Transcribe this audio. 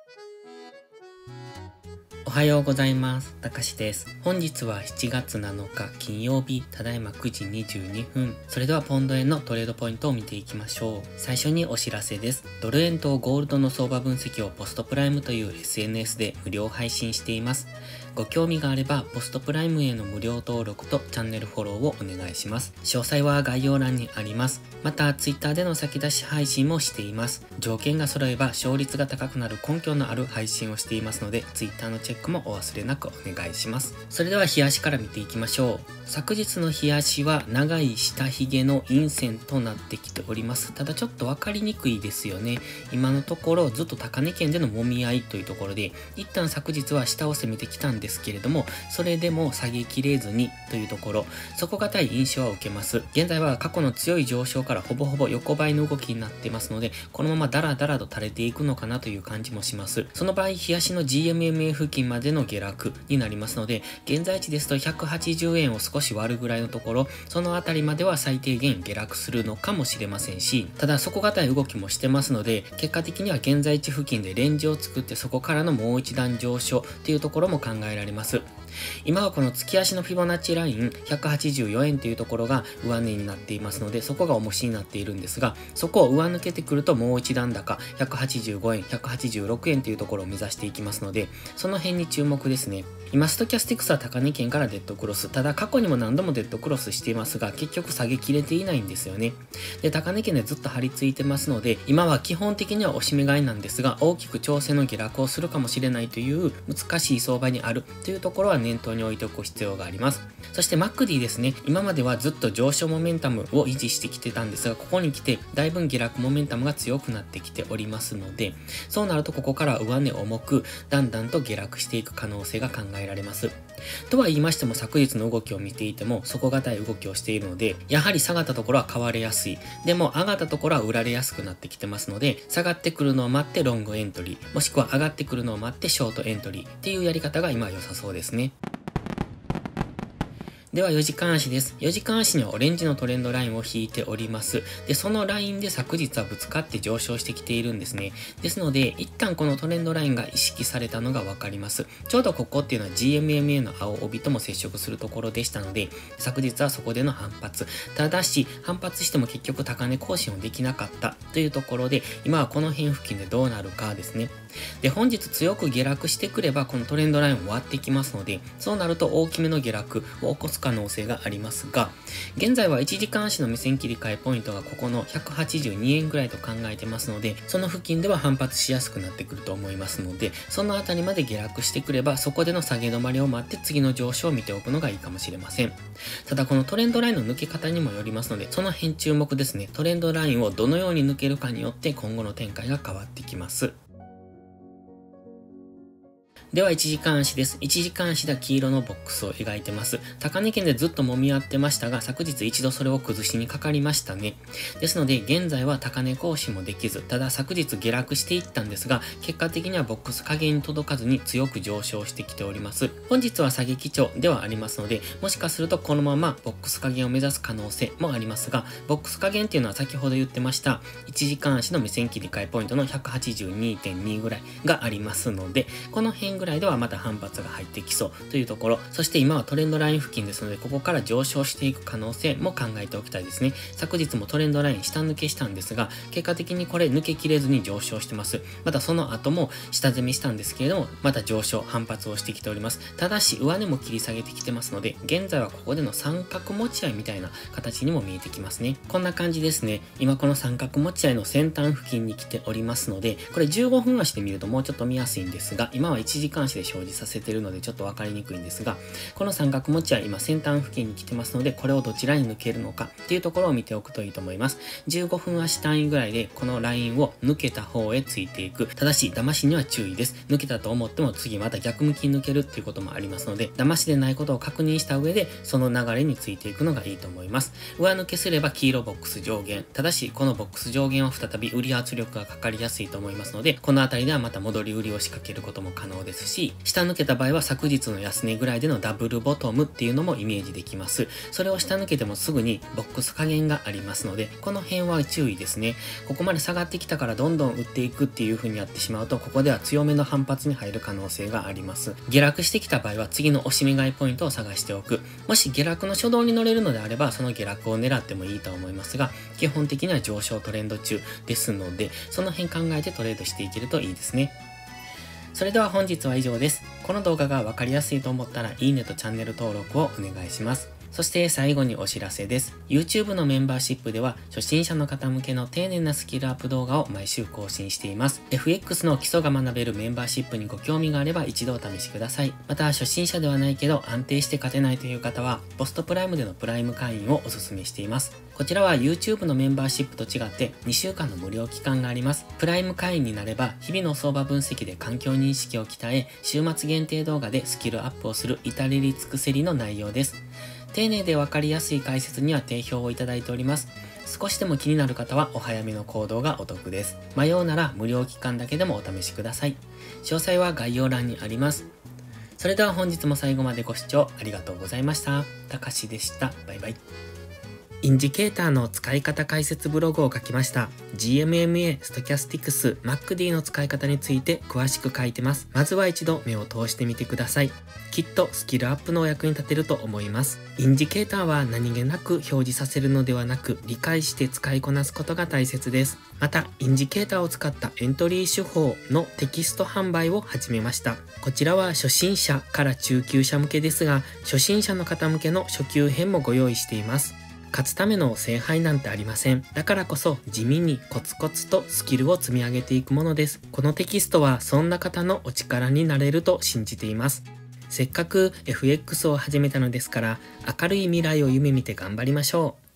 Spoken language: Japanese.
おはようございます。たかしです。本日は7月7日金曜日、ただいま9時22分。それではポンド円のトレードポイントを見ていきましょう。最初にお知らせです。ドル円とゴールドの相場分析をポストプライムという SNS で無料配信しています。ご興味があれば、ポストプライムへの無料登録とチャンネルフォローをお願いします。詳細は概要欄にあります。また、Twitter での先出し配信もしています。条件が揃えば勝率が高くなる根拠のある配信をしていますので、Twitter のチェックもお忘れなくお願いします。それでは、日足から見ていきましょう。昨日の日足は長い下髭の陰線となってきております。ただちょっとわかりにくいですよね。今のところずっと高値圏での揉み合いというところで、一旦昨日は下を攻めてきたんですけれども、それでも下げきれずにというところ、底堅い印象は受けます。現在は過去の強い上昇からほぼほぼ横ばいの動きになっていますので、このままダラダラと垂れていくのかなという感じもします。その場合、日足の GMMA 付近までの下落になりますので、現在地ですと180円を少し割るぐらいのところ、そのあたりまでは最低限下落するのかもしれませんし、ただ底堅い動きもしてますので、結果的には現在地付近でレンジを作ってそこからのもう一段上昇というところも考えられます。今はこの月足のフィボナッチライン184円というところが上値になっていますので、そこが重しになっているんですが、そこを上抜けてくるともう一段高185円、186円というところを目指していきますので、その辺に注目ですね。今ストキャスティクスは高値圏からデッドクロス、ただ過去にも何度もデッドクロスしていますが、結局下げきれていないんですよね。で、高値圏でずっと張り付いてますので、今は基本的には押し目買いなんですが、大きく調整の下落をするかもしれないという難しい相場にあるというところは念頭に置いておく必要があります。そして MACD ですね。今まではずっと上昇モメンタムを維持してきてたんですが、ここに来てだいぶ下落モメンタムが強くなってきておりますので、そうなるとここから上値重くだんだんと下落していく可能性が考えられます。とは言いましても、昨日の動きを見ていても底堅い動きをしているので、やはり下がったところは買われやすい。でも上がったところは売られやすくなってきてますので、下がってくるのを待ってロングエントリー、もしくは上がってくるのを待ってショートエントリーっていうやり方が今は良さそうですね。では4時間足です。4時間足にはオレンジのトレンドラインを引いております。で、そのラインで昨日はぶつかって上昇してきているんですね。ですので、一旦このトレンドラインが意識されたのがわかります。ちょうどここっていうのは GMMA の青帯とも接触するところでしたので、昨日はそこでの反発。ただし、反発しても結局高値更新をできなかったというところで、今はこの辺付近でどうなるかですね。で、本日強く下落してくれば、このトレンドラインを割ってきますので、そうなると大きめの下落を起こす可能性がありますが、現在は1時間足の目線切り替えポイントがここの182円ぐらいと考えてますので、その付近では反発しやすくなってくると思いますので、そのあたりまで下落してくれば、そこでの下げ止まりを待って次の上昇を見ておくのがいいかもしれません。ただこのトレンドラインの抜け方にもよりますので、その辺注目ですね。トレンドラインをどのように抜けるかによって今後の展開が変わってきます。では1時間足です。1時間足では黄色のボックスを描いてます。高値圏でずっと揉み合ってましたが、昨日一度それを崩しにかかりましたね。ですので、現在は高値更新もできず、ただ昨日下落していったんですが、結果的にはボックス下限に届かずに強く上昇してきております。本日は下げ基調ではありますので、もしかするとこのままボックス下限を目指す可能性もありますが、ボックス下限っていうのは先ほど言ってました、1時間足の目線切り替えポイントの 182.2 ぐらいがありますので、この辺ぐらいではまた反発が入ってきそうというところ、そして今はトレンドライン付近ですので、ここから上昇していく可能性も考えておきたいですね。昨日もトレンドライン下抜けしたんですが、結果的にこれ抜けきれずに上昇してます。またその後も下攻めしたんですけれども、また上昇、反発をしてきております。ただし上値も切り下げてきてますので、現在はここでの三角持ち合いみたいな形にも見えてきますね。こんな感じですね。今この三角持ち合いの先端付近に来ておりますので、これ15分足で見るともうちょっと見やすいんですが、今は1時間足で表示させているのでちょっと分かりにくいんですが、この三角持ちは今先端付近に来てますので、これをどちらに抜けるのかっていうところを見ておくといいと思います。15分足単位ぐらいでこのラインを抜けた方へついていく。ただし騙しには注意です。抜けたと思っても次また逆向きに抜けるっていうこともありますので、騙しでないことを確認した上でその流れについていくのがいいと思います。上抜けすれば黄色ボックス上限。ただしこのボックス上限は再び売り圧力がかかりやすいと思いますので、この辺りではまた戻り売りを仕掛けることも可能ですですし、下抜けた場合は昨日の安値ぐらいでのダブルボトムっていうのもイメージできます。それを下抜けてもすぐにボックス加減がありますので、この辺は注意ですね。ここまで下がってきたからどんどん売っていくっていう風にやってしまうと、ここでは強めの反発に入る可能性があります。下落してきた場合は次の押し目買いポイントを探しておく。もし下落の初動に乗れるのであれば、その下落を狙ってもいいと思いますが、基本的には上昇トレンド中ですので、その辺考えてトレードしていけるといいですね。それでは本日は以上です。この動画がわかりやすいと思ったら、いいねとチャンネル登録をお願いします。そして最後にお知らせです。YouTube のメンバーシップでは初心者の方向けの丁寧なスキルアップ動画を毎週更新しています。FX の基礎が学べるメンバーシップにご興味があれば一度お試しください。また初心者ではないけど安定して勝てないという方はポストプライムでのプライム会員をおすすめしています。こちらは YouTube のメンバーシップと違って2週間の無料期間があります。プライム会員になれば日々の相場分析で環境認識を鍛え、週末限定動画でスキルアップをする至れり尽くせりの内容です。丁寧でわかりやすい解説には定評をいただいております。少しでも気になる方はお早めの行動がお得です。迷うなら無料期間だけでもお試しください。詳細は概要欄にあります。それでは本日も最後までご視聴ありがとうございました。たかしでした。バイバイ。インジケーターの使い方解説ブログを書きました。GMMA、ストキャスティクス、MACD の使い方について詳しく書いてます。まずは一度目を通してみてください。きっとスキルアップのお役に立てると思います。インジケーターは何気なく表示させるのではなく、理解して使いこなすことが大切です。また、インジケーターを使ったエントリー手法のテキスト販売を始めました。こちらは初心者から中級者向けですが、初心者の方向けの初級編もご用意しています。勝つための聖杯なんてありません。だからこそ地味にコツコツとスキルを積み上げていくものです。このテキストはそんな方のお力になれると信じています。せっかく FX を始めたのですから、明るい未来を夢見て頑張りましょう。